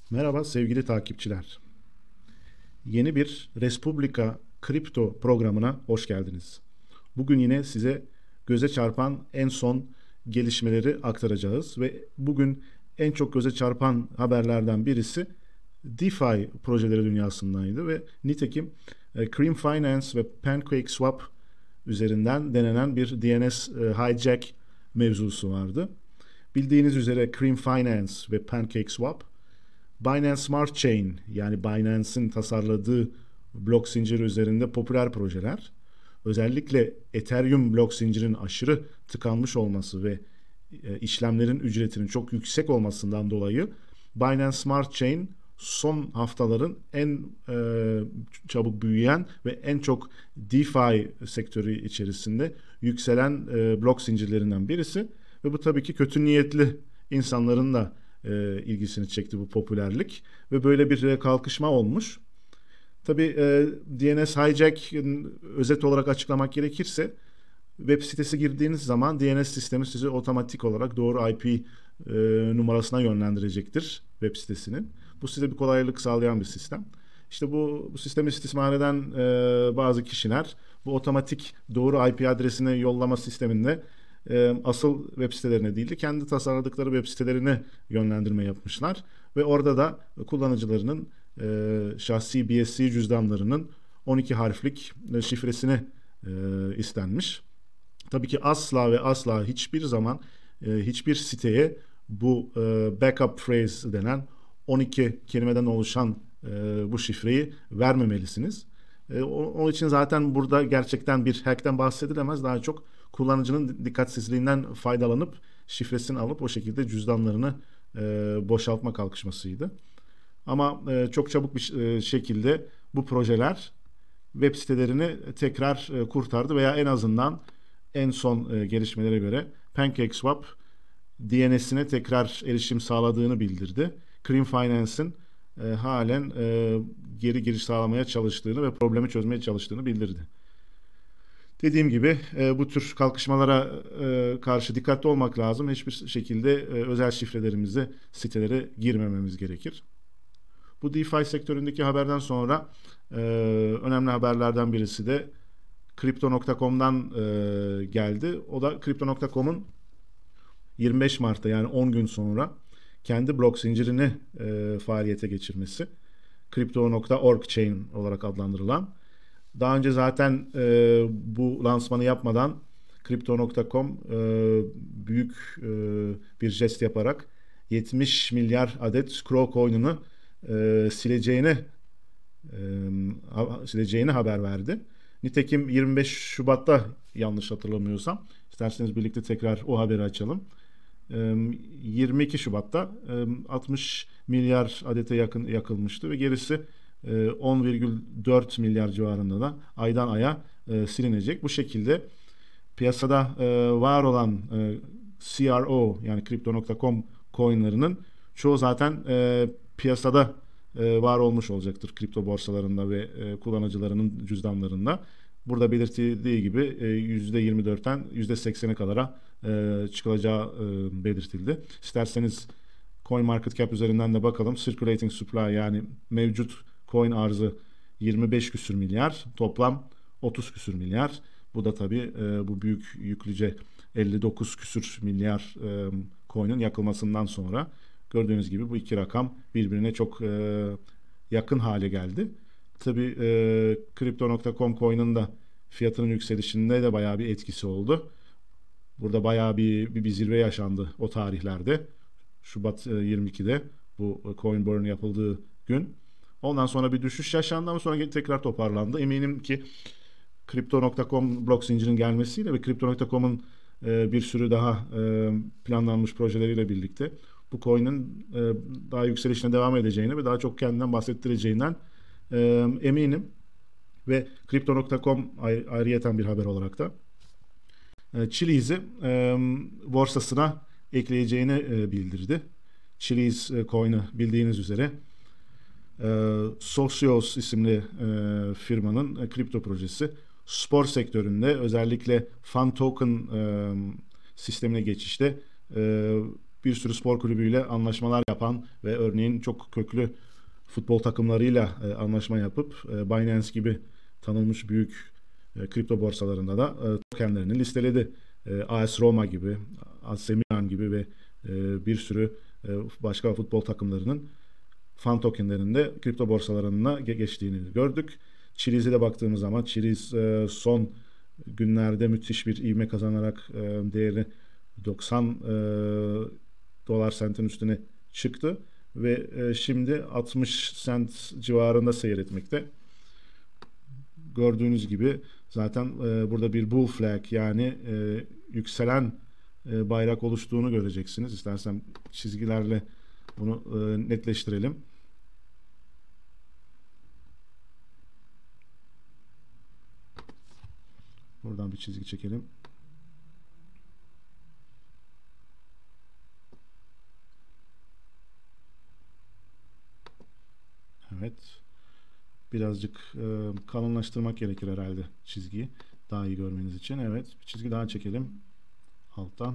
Merhaba sevgili takipçiler. Yeni bir Respublika kripto programına hoş geldiniz. Bugün yine size göze çarpan en son gelişmeleri aktaracağız ve bugün en çok göze çarpan haberlerden birisi DeFi projeleri dünyasındaydı ve nitekim Cream Finance ve PancakeSwap üzerinden denenen bir DNS hijack mevzusu vardı. Bildiğiniz üzere Cream Finance ve PancakeSwap Binance Smart Chain, yani Binance'in tasarladığı blok zinciri üzerinde popüler projeler. Özellikle Ethereum blok zincirinin aşırı tıkanmış olması ve işlemlerin ücretinin çok yüksek olmasından dolayı Binance Smart Chain son haftaların en çabuk büyüyen ve en çok DeFi sektörü içerisinde yükselen blok zincirlerinden birisi. Ve bu tabii ki kötü niyetli insanların da ilgisini çekti bu popülerlik ve böyle bir kalkışma olmuş. Tabii DNS hijack özet olarak açıklamak gerekirse web sitesi girdiğiniz zaman DNS sistemi sizi otomatik olarak doğru IP numarasına yönlendirecektir web sitesinin. Bu size bir kolaylık sağlayan bir sistem. İşte bu sistemi istismar eden bazı kişiler bu otomatik doğru IP adresine yollama sisteminde asıl web sitelerine değil de kendi tasarladıkları web sitelerine yönlendirme yapmışlar. Ve orada da kullanıcılarının şahsi BSC cüzdanlarının 12 harflik şifresini istenmiş. Tabii ki asla ve asla hiçbir zaman hiçbir siteye bu backup phrase denen 12 kelimeden oluşan bu şifreyi vermemelisiniz. Onun için zaten burada gerçekten bir hack'ten bahsedilemez. Daha çok kullanıcının dikkatsizliğinden faydalanıp şifresini alıp o şekilde cüzdanlarını boşaltma kalkışmasıydı. Ama çok çabuk bir şekilde bu projeler web sitelerini tekrar kurtardı veya en azından en son gelişmelere göre PancakeSwap DNS'ine tekrar erişim sağladığını bildirdi. Cream Finance'ın halen geri giriş sağlamaya çalıştığını ve problemi çözmeye çalıştığını bildirdi. Dediğim gibi bu tür kalkışmalara karşı dikkatli olmak lazım. Hiçbir şekilde özel şifrelerimizi sitelere girmememiz gerekir. Bu DeFi sektöründeki haberden sonra önemli haberlerden birisi de Crypto.com'dan geldi. O da Crypto.com'un 25 Mart'ta, yani 10 gün sonra kendi blok zincirini faaliyete geçirmesi. Crypto.org chain olarak adlandırılan. Daha önce zaten bu lansmanı yapmadan Crypto.com büyük bir jest yaparak 70 milyar adet Scroll coin'unu sileceğini haber verdi. Nitekim 25 Şubat'ta, yanlış hatırlamıyorsam, isterseniz birlikte tekrar o haberi açalım. 22 Şubat'ta 60 milyar adete yakın yakılmıştı ve gerisi 10,4 milyar civarında da aydan aya silinecek. Bu şekilde piyasada var olan CRO, yani Crypto.com coinlerinin çoğu zaten piyasada var olmuş olacaktır kripto borsalarında ve kullanıcılarının cüzdanlarında. Burada belirtildiği gibi %24'ten %80'e kadara çıkılacağı belirtildi. İsterseniz CoinMarketCap üzerinden de bakalım. Circulating supply, yani mevcut coin arzı 25 küsür milyar, toplam 30 küsür milyar. Bu da tabii bu büyük yüklüce 59 küsür milyar coin'in yakılmasından sonra gördüğünüz gibi bu iki rakam birbirine çok yakın hale geldi. Tabii Crypto.com coin'in de fiyatının yükselişinde de bayağı bir etkisi oldu. Burada bayağı bir zirve yaşandı o tarihlerde. Şubat 22'de bu coin burn yapıldığı gün. Ondan sonra bir düşüş yaşandı ama sonra tekrar toparlandı. Eminim ki Crypto.com blok zincirinin gelmesiyle ve Crypto.com'un bir sürü daha planlanmış projeleriyle birlikte bu coin'in daha yükselişine devam edeceğini ve daha çok kendinden bahsettireceğinden eminim. Ve Crypto.com ayrıyeten bir haber olarak da Chili's'i borsasına ekleyeceğini bildirdi. Chili's coin'i bildiğiniz üzere Socios isimli firmanın kripto projesi. Spor sektöründe özellikle fan token sistemine geçişte bir sürü spor kulübüyle anlaşmalar yapan ve örneğin çok köklü futbol takımlarıyla anlaşma yapıp Binance gibi tanınmış büyük kripto borsalarında da tokenlerini listeledi. AS Roma gibi, AC Milan gibi ve bir sürü başka futbol takımlarının fan tokenlerinde kripto borsalarına geçtiğini gördük. Chili'ye de baktığımız zaman Chiliz son günlerde müthiş bir ivme kazanarak değeri 90 dolar sentin üstüne çıktı ve şimdi 60 sent civarında seyretmekte. Gördüğünüz gibi zaten burada bir bull flag yani yükselen bayrak oluştuğunu göreceksiniz. İstersen çizgilerle bunu netleştirelim. Buradan bir çizgi çekelim. Evet. Birazcık kalınlaştırmak gerekir herhalde çizgiyi. Daha iyi görmeniz için. Evet. Bir çizgi daha çekelim. Alttan.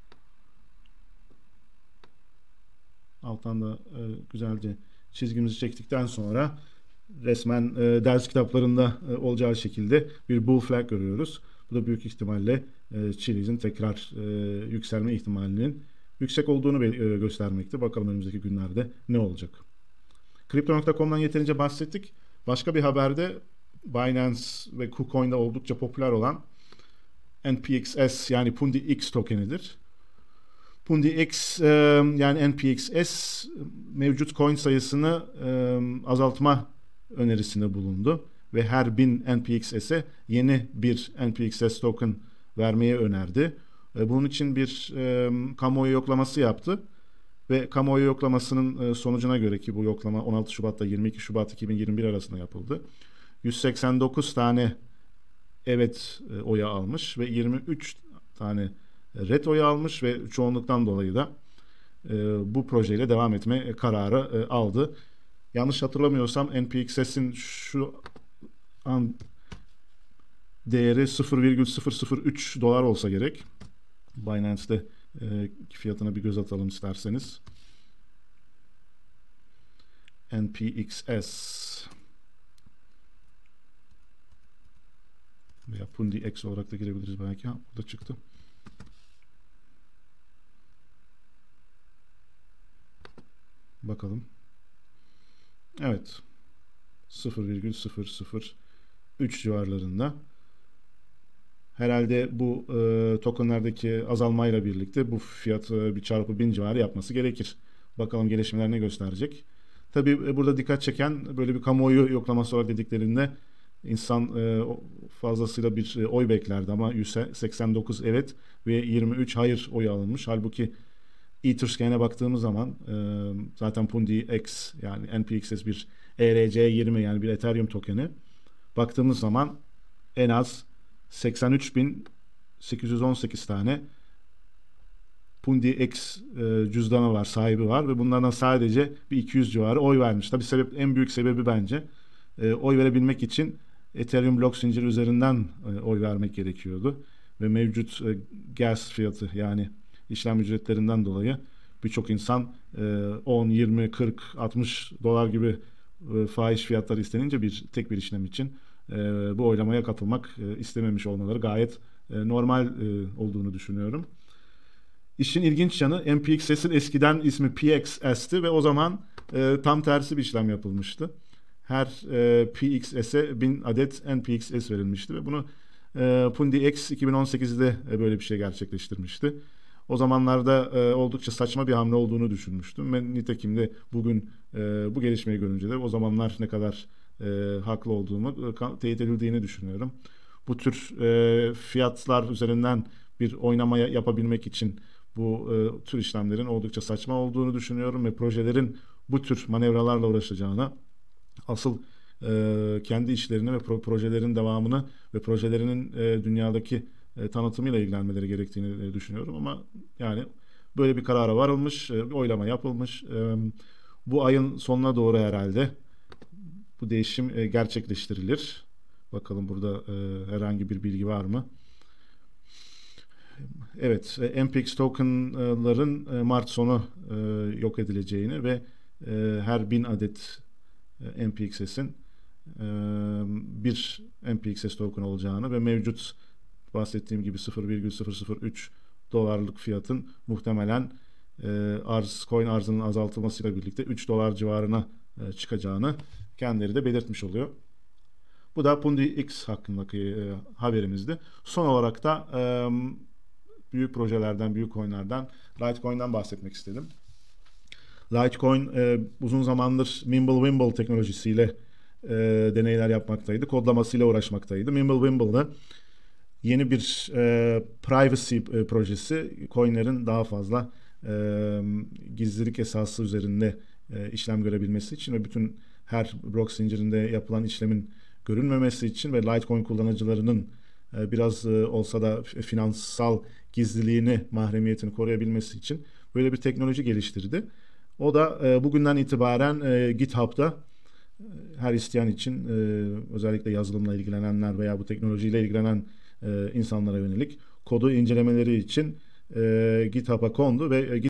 Alttan da güzelce çizgimizi çektikten sonra resmen ders kitaplarında olacağı şekilde bir bull flag görüyoruz. Bu da büyük ihtimalle Chili'nin tekrar yükselme ihtimalinin yüksek olduğunu göstermekte. Bakalım önümüzdeki günlerde ne olacak. Crypto.com'dan yeterince bahsettik. Başka bir haberde Binance ve KuCoin'de oldukça popüler olan NPXS yani Pundi X tokenidir. Pundi X yani NPXS mevcut coin sayısını azaltma önerisinde bulundu ve her 1000 NPXS'e yeni bir NPXS token vermeye önerdi. Bunun için bir kamuoyu yoklaması yaptı ve kamuoyu yoklamasının sonucuna göre ki bu yoklama 16 Şubat'ta 22 Şubat 2021 arasında yapıldı. 189 tane evet oyu almış ve 23 tane red oyu almış ve çoğunluktan dolayı da bu projeyle devam etme kararı aldı. Yanlış hatırlamıyorsam NPXS'in şu an değeri 0,003 dolar olsa gerek. Binance'de fiyatına bir göz atalım isterseniz. NPXS veya Pundi X olarak da girebiliriz belki. Burada çıktı. Bakalım. Evet. 0,003 civarlarında. Herhalde bu tokenlardaki azalmayla birlikte bu fiyat bir çarpı 1000 civarı yapması gerekir. Bakalım gelişmeler ne gösterecek. Tabii burada dikkat çeken böyle bir kamuoyu yoklaması olarak dediklerinde insan fazlasıyla bir oy beklerdi ama 189 evet ve 23 hayır oyu alınmış. Halbuki Etherscan'e baktığımız zaman zaten Pundi X yani NPXS bir ERC20 yani bir Ethereum tokeni. Baktığımız zaman en az 83.818 tane Pundi X cüzdanı var, sahibi var ve bunlardan sadece bir 200 civarı oy vermiş. Tabii en büyük sebebi bence oy verebilmek için Ethereum blok zinciri üzerinden oy vermek gerekiyordu. Ve mevcut gas fiyatı yani işlem ücretlerinden dolayı birçok insan 10, 20, 40, 60 dolar gibi fahiş fiyatları istenince tek bir işlem için bu oylamaya katılmak istememiş olmaları gayet normal olduğunu düşünüyorum. İşin ilginç yanı NPXS'in eskiden ismi PXS'ti ve o zaman tam tersi bir işlem yapılmıştı. Her PXS'e 1000 adet NPXS verilmişti ve bunu Pundi X 2018'de böyle bir şey gerçekleştirmişti. O zamanlarda oldukça saçma bir hamle olduğunu düşünmüştüm. Ben nitekim de bugün bu gelişmeyi görünce de o zamanlar ne kadar haklı olduğumu teyit edildiğini düşünüyorum. Bu tür fiyatlar üzerinden bir oynamaya yapabilmek için bu tür işlemlerin oldukça saçma olduğunu düşünüyorum ve projelerin bu tür manevralarla uğraşacağına asıl kendi işlerini ve projelerin devamını ve projelerinin dünyadaki tanıtımıyla ilgilenmeleri gerektiğini düşünüyorum ama yani böyle bir karara varılmış, bir oylama yapılmış. Bu ayın sonuna doğru herhalde bu değişim gerçekleştirilir. Bakalım burada herhangi bir bilgi var mı? Evet, MPX tokenların Mart sonu yok edileceğini ve her 1000 adet MPXS'in bir MPXS token olacağını ve mevcut bahsettiğim gibi 0,003 dolarlık fiyatın muhtemelen coin arzının azaltılmasıyla birlikte 3 dolar civarına çıkacağını kendileri de belirtmiş oluyor. Bu da Pundi X hakkındaki haberimizdi. Son olarak da büyük projelerden, büyük coinlerden, Litecoin'den bahsetmek istedim. Litecoin uzun zamandır Mimblewimble teknolojisiyle deneyler yapmaktaydı. Kodlamasıyla uğraşmaktaydı. Mimblewimble'da yeni bir privacy projesi, coinlerin daha fazla gizlilik esası üzerinde işlem görebilmesi için ve bütün her blok zincirinde yapılan işlemin görünmemesi için ve Litecoin kullanıcılarının biraz olsa da finansal gizliliğini, mahremiyetini koruyabilmesi için böyle bir teknoloji geliştirdi. O da bugünden itibaren GitHub'da her isteyen için özellikle yazılımla ilgilenenler veya bu teknolojiyle ilgilenen insanlara yönelik kodu incelemeleri için GitHub'a kondu ve